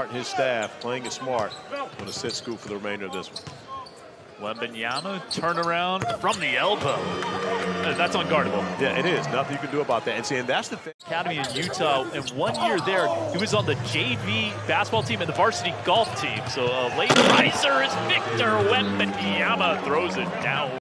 Smart and his staff playing it smart. Going to sit Scoop for the remainder of this one. Wembanyama turnaround from the elbow. That's unguardable. Yeah, it is. Nothing you can do about that. And see, and that's the thing. Academy in Utah, and 1 year there, he was on the JV basketball team and the varsity golf team. So a late riser is Victor Wembanyama, throws it down.